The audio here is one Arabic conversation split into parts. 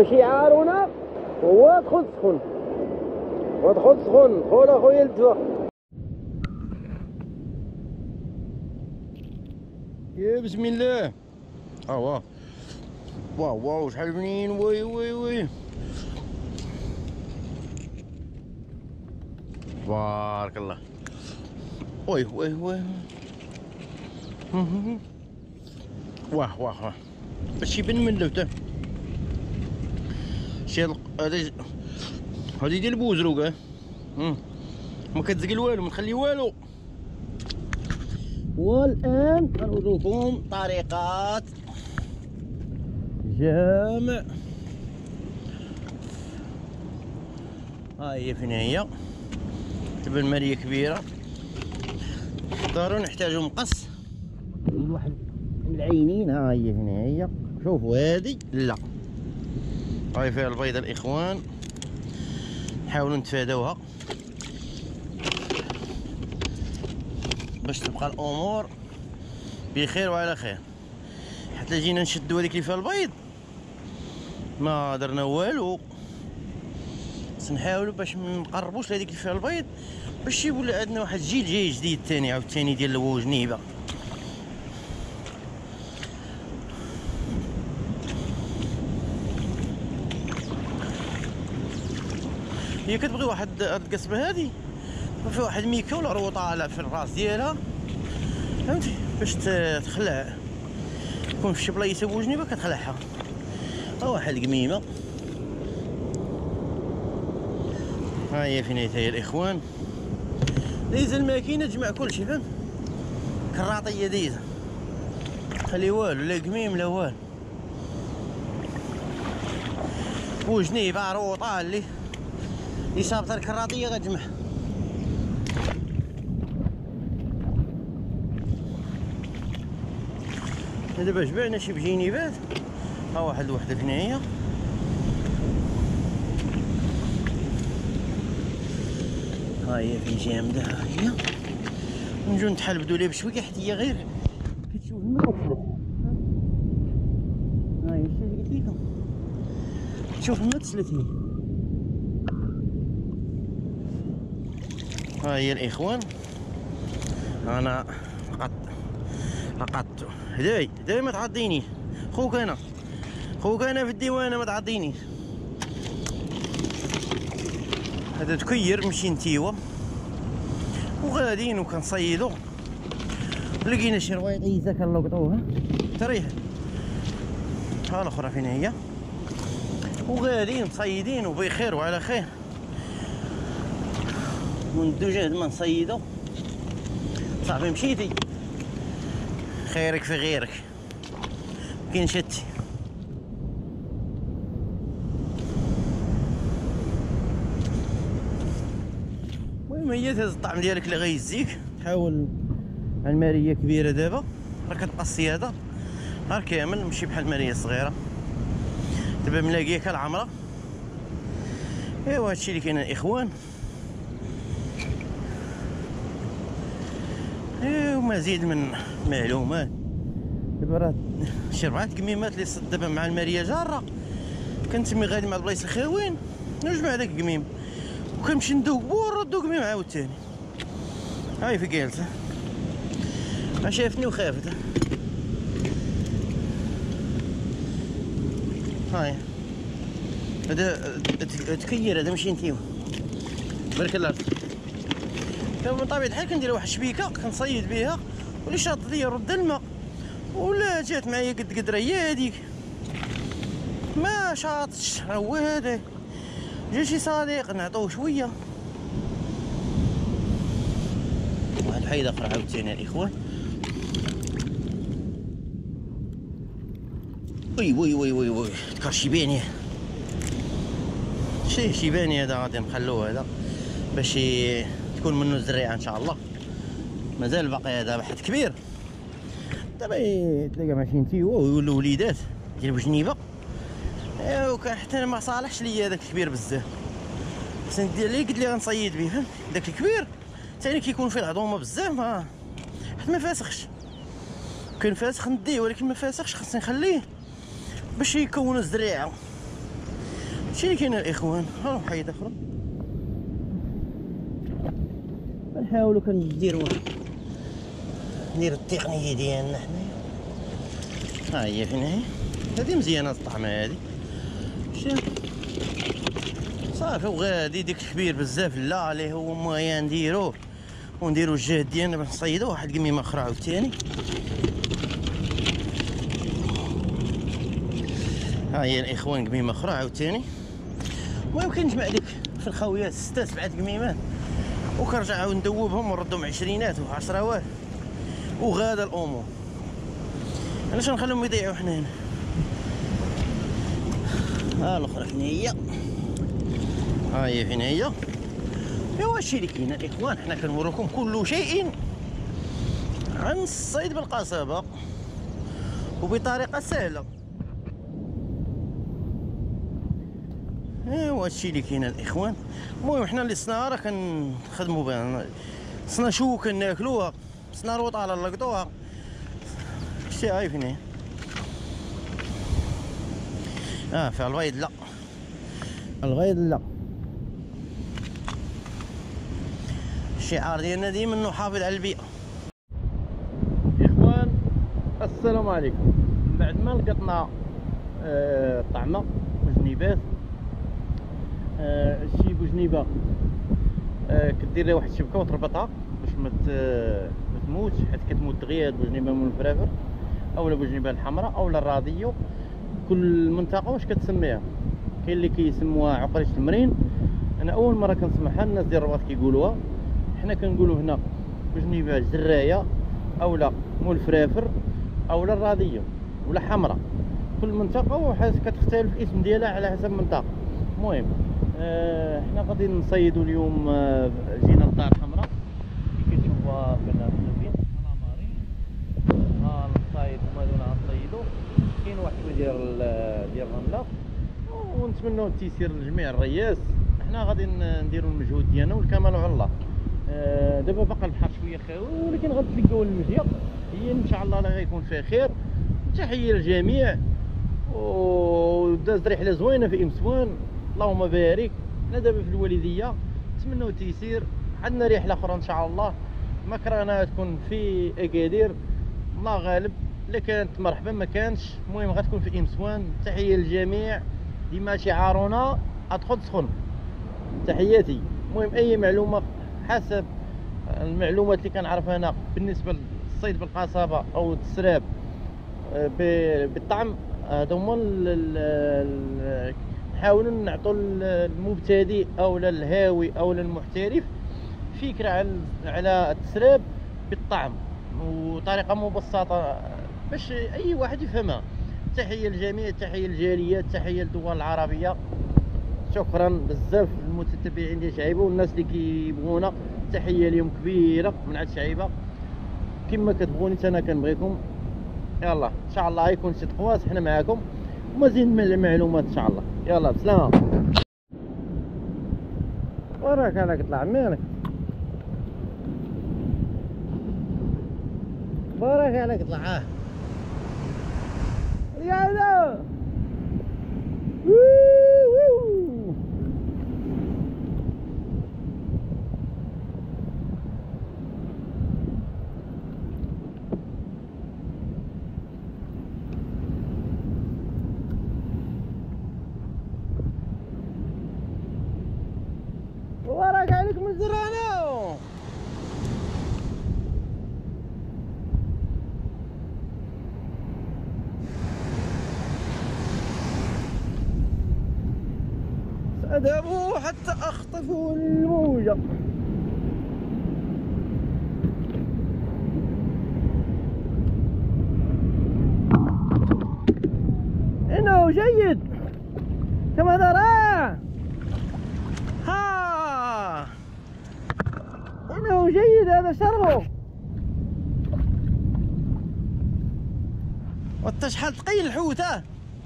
وشعارنا هو دخل سخن ودخل سخن. خول اخويا الدواء. يا بسم الله. واه واو واو شحال بنين. وي وي وي بارك الله. وي وي وي واه واه باش يبان من لوته. شي هادي ديال البوزروق. ما كتزقل والو، ما نخلي والو. والان غنوريكم طريقة جمع. ها هي فين هي. تبان مالية كبيرة. ضروري نحتاجو مقص واحد العينين. ها هي فين هي. شوفوا هادي لا، هاي فيها البيضة الاخوان. نحاولوا نتفاداوها باش تبقى الامور بخير وعلى خير. حتى جينا نشدو هذيك اللي فيها البيض ما درنا والو. بس نحاولوا باش ما نقربوش لهذيك اللي فيها البيض باش يولي عندنا واحد الجيل جاي جديد ثاني عاوتاني ديال الوجنيبه. هي كتبغي واحد هاد القصبه هادي وفي واحد ميكا ولا روطه طالع في الراس ديالها، فهمتي، باش تخلع. تكون في شي بلايصه بوجنيبه كتخلعها. ها واحد القميمه. ها هي فين هي الاخوان. دايزه الماكينه تجمع كلشي، فهمت، كراطيه دايزه. خلي والو، لا قميم لا والو. بوجنيبه روطه اللي صابطه الكراطيه غتجمع. دابا جمعنا شي بجينيبات. ها واحد الوحده فين هي. ها هي فين جامده. ها هي نجيو نتحلبدو ليها بشويه حتى هي غير كتشوف ما تسلت. ها هي شتي قلت لكم تشوف ما تسلت هي. ها هي الاخوان. انا عقدت هداي ما تعضيني. خوك انا في الديوانه ما تعضيني. هذا تكير مشي نتيوه وغاديين وكنصيدو. لقينا شي روايضيزه كنلقطوها تريح. ها الاخرى فين هي. وغاديين مصيدين وبخير وعلى خير. وندو جهد ما نصيدو. صاحبي مشيتي خيرك في غيرك كاين شتي. المهم هي تهز الطعم ديالك اللي غيزيك. تحاول. الماريه كبيره دابا راه كتبقى الصياده نهار كامل، ماشي بحال الماريه الصغيره دابا ملاقيه كالعمره. ايوا هادشي اللي كاين الاخوان. ومزيد من معلومات. دابا راه شي 4 قميمات اللي صد دابا مع الماريه جاره. كنتمي غادي مع البلايص الخاويين نجمع داك القميم وكنمشي ندوق بور ودوق قميم عاوتاني. هاي في جالسه شافني وخافت. هاي هذا تكير، هذا ماشي نتيو. بارك الله فيك. من طبيعة الحال كندير واحد الشبيكه كنصيد بها، واللي شاط ليا رد الماء، ولا جات معايا قد راه هي هذيك ما شاطش راه هو هذا. جا شي صديق نعطوه شويه. واحد الحيده اخرى عاوتاني الاخوان. وي وي وي وي وي كرشيباني. شيباني هذا غادي نخلوه هذا باش تكون منه الزريعه ان شاء الله. مازال باقي هذا واحد كبير. دابا تلقى ماشي نتيو ويولوا وليدات ديال بوجنيبه. وكان حتى ما صالحش ليا هذاك الكبير بزاف. خصني ندير اللي قلت لي غنصيد به، فهمت. داك الكبير ثاني كيكون فيه العظومه بزاف حتى ما فاسخش. كان فاسخ نديه، ولكن ما فاسخش خصني نخليه باش يكونوا الزريعه. هادشي اللي كاين الاخوان. ها حيد اخرى نحاولوا كنديروا التقنيه ديالنا حنايا. ها هي فين هي، هذه مزيانه الطعمه هذه. صافي وغادي ديك الكبير بزاف لا اللي هو مويا نديروه ونديرو الجهد ديالنا باش نصيدو واحد قميمه اخرى عاوتاني. ها هي الاخوان قميمه اخرى عاوتاني. المهم كنجمع ديك في الخاويات 6 7 قميمات وكنرجع عاود ندوبهم ونردهم عشرينات وعشراوات وغادا الامور. علاش نخليهم يضيعوا حنا هنا. ها الاخرى فين هي، ها هي فين هي. ايوا هادشي اللي كاين الاخوان. حنا كنوريكم كل شيء عن الصيد بالقصبه وبطريقه سهله. ايوا هادشي اللي كاين الاخوان. المهم حنا اللي صناها راه كنخدموا بها، صنا شوكه ناكلوها، صنا روطاله نلقطوها. شتي هاي فين هي. فيها البيض لا، البيض لا. الشعار ديالنا ديما نحافظ على البيئه. اخوان السلام عليكم. بعد ما لقطنا طعمه وجنيبات، شي بوجنيبه كدير لها واحد الشبكه وتربطها باش ما تموتش، حيت كتموت دغيا هاد بوجنيبه من الفرافر اولا بوجنيبه الحمراء اولا الراديو. كل منطقه واش كتسميها. كاين اللي كيسموها عقريش المرين، انا اول مره كنسمعها. الناس ديال الرباط كيقولوها، حنا كنقولوا هنا بوجنيبه جرايه اولا مول الفرافر اولا الراديو ولا حمراء. كل منطقه وحاس كتختلف الاسم ديالها على حسب المنطقه. المهم حنا غادي نصيدوا اليوم. جينا للدار الحمراء كي كتشوفوها فين فين على مارين. ها نصايد هما دونا غنصيدوا. كاين واحد شويه ديال الرمله ونتمنوا التيسير لجميع الرياس. حنا غادي نديروا المجهود ديالنا والكمال على الله. دابا باقا البحر شويه خاوي ولكن غتلقاو المجيه هي ان شاء الله لا غيكون فيها خير. تحيه للجميع ودازت رحله زوينه في امسوان اللهم بارك. حنا دابا في الوالديه نتمنوا التيسير. عندنا رحله اخرى ان شاء الله مكرانه تكون في اكادير الله غالب. الا كانت مرحبا ما كانش المهم غتكون في امسوان. تحيه للجميع. ديما شعارنا ادخل سخن. تحياتي. المهم اي معلومه حسب المعلومات اللي كنعرف انا بالنسبه للصيد بالقصبه او التسراب بالطعم، هادو هما نحاولوا نعطوا المبتدئ او الهاوي او المحترف فكره على التسراب بالطعم وطريقه مبسطه باش اي واحد يفهمها. تحيه للجميع، تحيه للجاليات، تحيه للدول العربيه. شكرا بزاف للمتتبعين ديال شعيبه والناس اللي كيبغونا. تحيه ليهم كبيره من عند شعيبه. كما كتبغوني انا كنبغيكم. يلا ان شاء الله غيكون شي تقواس حنا معاكم ومزيد من المعلومات ان شاء الله. يلا بسلامه. وراك انا كطلع مالك وراك انا كطلع يلا وراك عليك من زرانو. سأذهب حتى أخطف الموجة. إنه جيد كما ترى. ها إنه جيد هذا شربه. وانت شحال ثقيل الحوته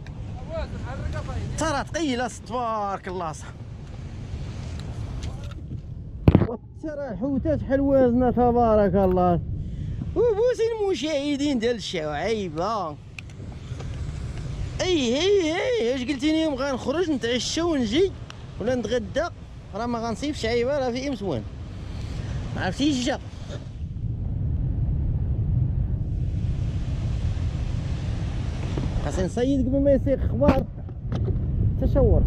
ترى ثقيله تبارك الله. صح وترى الحوته شحال وزنها تبارك الله. وبوسي المشاهدين ديال الشعيبه اي اش قلتيني يوم غنخرج نتعشى ونجي ولا نتغدى، راه ما غنصيفش عيبه، راه في مسوان ما عرفتيش جا. خاصني نصيد قبل ما يسيق اخبار التشور.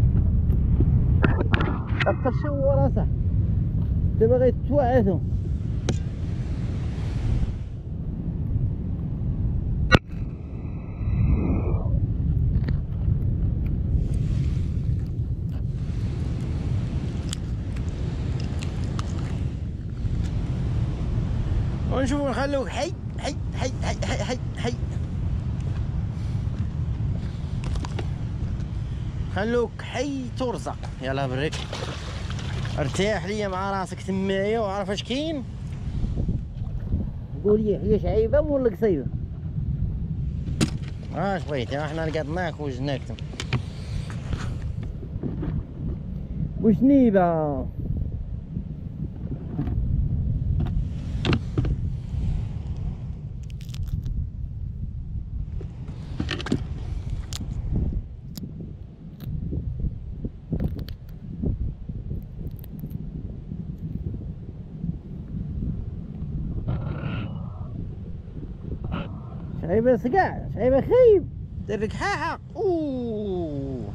التشور اصاحبي دابا غيتوعدوا. ونشوفو نخلوك حي حي حي حي حي حي حي، خلوك حي ترزق. يلا بريك ارتاح ليا مع راسك تمايا وعرف اش كاين. قول لي هي شعيبه ولا قصيبه؟ اش بغيتي؟ احنا لقطناك وجناك تما وشنيبه. شعيبه صقاع، شعيبه خايب، دير لك حاحه. اوه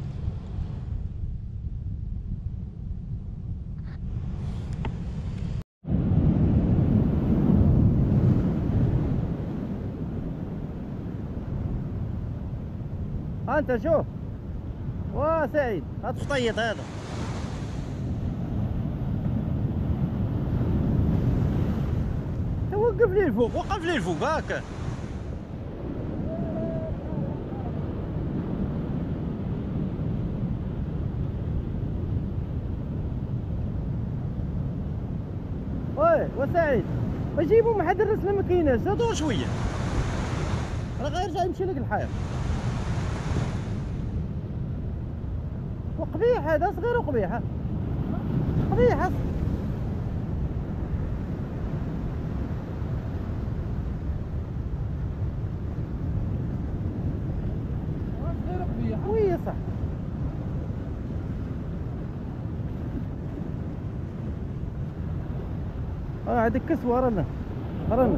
ها انت شوف، وا سعيد هاد الشطيط هذا وقف لي الفوق، وقف لي الفوق هاكا. وي وسعيد بجيبو ما حد الرسله ما كايناش، زادو شويه راه غير جاي نمشي لك الحيط. وقبيح هذا صغير وقبيح قبيح. وي صح. هذيك كسوه رانا هذا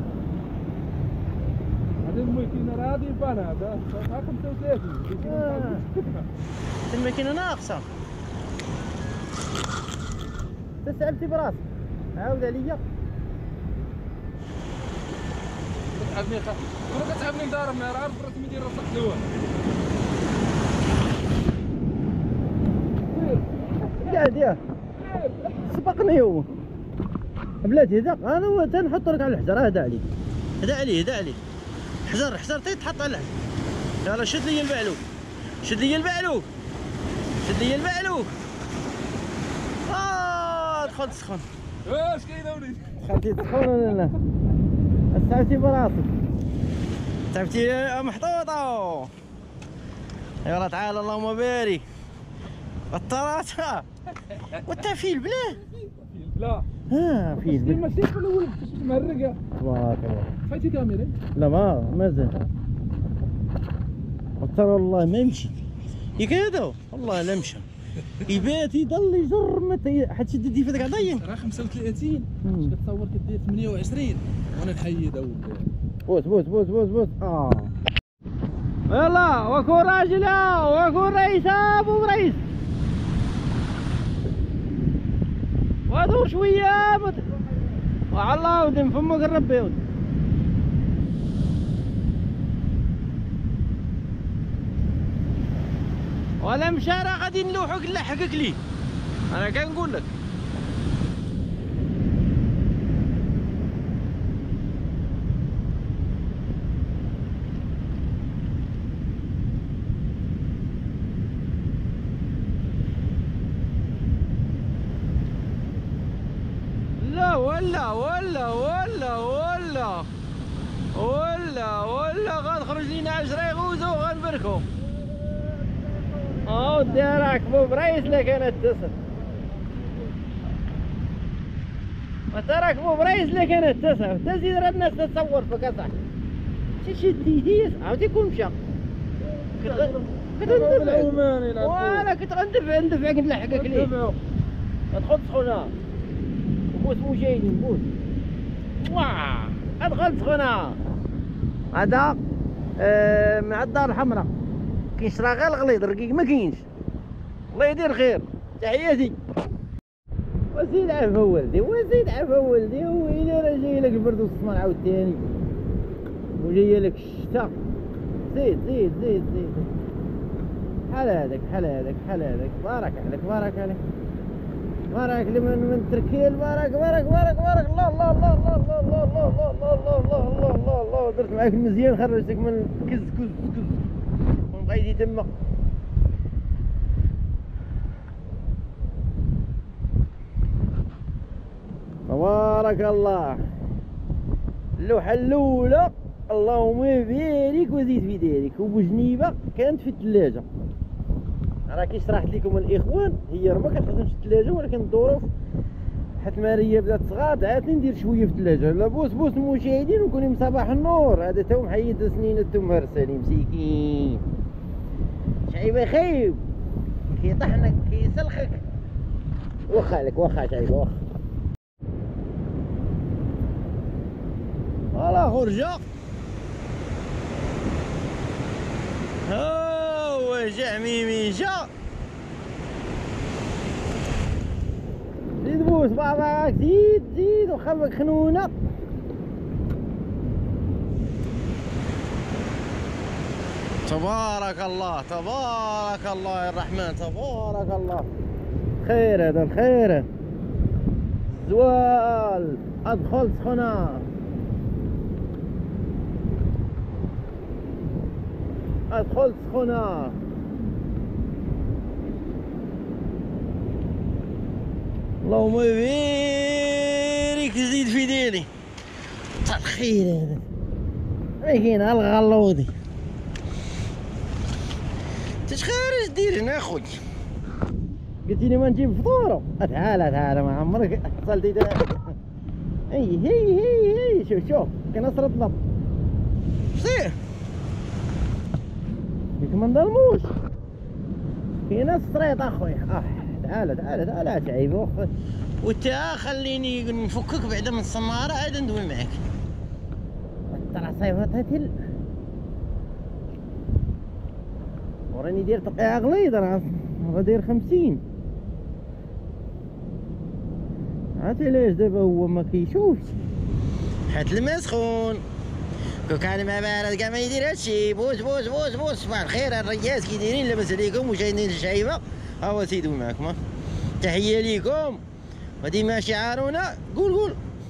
الماكينه راه غادي يبان هذا 35 الماكينه ناقصه. تسألتي براسك عاود عليا. كتعبني كتعبني مدارم، راه عارف راسي ندير راسك الاول. قاعد ياه سبقني هو بلاتي هذا. انا تنحط لك على الحجر. هدا عليك، هدا عليه، هدا عليه. حجر تيتحط على الحجر. يلا شد لي البعلوك، شد لي البعلوك، شد لي البعلوك. دخلت سخون. واش كاين اوليدي؟ دخلتي تسخون ولا لا؟ تعبتي براسك، تعبتي محطوطه. يلا تعال اللهم بارك. الطراطه والتفيل بلاه لا فيل بلاه. ماشي في الاول مهرقه. تبارك الله. فايتي كاميرا؟ لا مازال. ترى والله ما يمشي يكادو، والله لا مشى. يبات يضل يجر متى حتى شد يدي فاتك عضيم. راه 35 اش كتصور كدير 28 وانا نحيد اول. بوس يلا وكون راجل وكون رئيس ابو رئيس. ودور شويه وعلى ودم فمك الربي ود. ولا مشى راه غادي نلوحوك نلحقك ليه، انا كنقول لك. لا ولا غنخرج لينا 10 يغوزو وغنبركو. ودي راكبو بريس اللي كانت تصل، وتراكبو بريس اللي كانت تصل. تزيد راه الناس تتصور فيك اصاحبي. شي ديديس عاودي يكون مشى. وانا كنت غندفع كنت نلحقك ليه. ادخل سخونه بوس مو جايين بوس. واه ادخل سخونه. هذا مع الدار الحمراء كيشرى غير الغليظ، الرقيق ما كاينش. الله يدير خير، تحياتي. وزيد عفا ولدي، وزيد عفا ولدي. ويلي راه جاي لك البرد والصمان عاوتاني، وجايه لك الشتا. زيد زيد زيد زيد. بحال هذاك بحال هذاك بحال هذاك. بارك عليك بارك عليك بارك من تركيل. بارك بارك بارك بارك. الله الله الله الله الله الله الله الله الله الله الله الله الله. درت معاك المزيان، خرجتك من كز كز كز ونبقيتي تما. تبارك الله. اللوحة الأولى اللهم بارك وزيد في دارك. وبوجنيبة كانت في الثلاجة، راه كي شرحت لكم الإخوان، هي راه ما كتخدمش في الثلاجة، ولكن الظروف حيت ماريا بدات تغاض عاد ندير شوية في الثلاجة. لا بوس بوس المشاهدين وكوني من صباح النور. هذا تا هو محيد سنين التمر سليم مسكين شعيبة خايب كيطحنك كيسلخك. واخا عليك واخا شعيبة واخا. فوالا خرجة. ها هو جا ميمي جا. زيد بوس باباك زيد زيد وخبك خنونة. تبارك الله تبارك الله يا الرحمن تبارك الله. خير هذا الخير. زوال ادخل سخنة. ادخل سخنة. اللهم بارك زيد في ديري. تخيل هذا ما كاين الغلوضي. تشخارج دير هنا اخويا. قلتي لي ما نجيب فطوره. تعال تعال ما عمرك حصلتي هي هي هي شوف شوف كنصر الضب. صير فيك ما نظلموش، كاين السريط اخويا. تعال تعال تعال تعيب. وتا خليني نفكك بعدا من السماره عاد ندوي معاك. ترى صيفط هاتي وراني داير تقيعه غليظ، راه داير 50. عرفتي علاش دابا هو ما كيشوفش حيت الماء سخون. كون كان ما بارد كاع ما يدير هادشي. بوس بوس بوس بوس. صباح الخير الرياس كي دايرين؟ لاباس عليكم؟ مشاهدين الشعيبه ها هو سيدو معكم. تحيه ليكم وديما شعارنا قول قول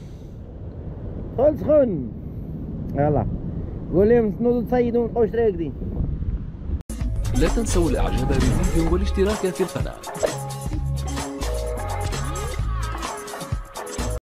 خل سخن. يلا قول لهم تنوضوا تصيدوا ونبقاوش راقدين. لا تنسوا الاعجاب بالفيديو والاشتراك في القناه.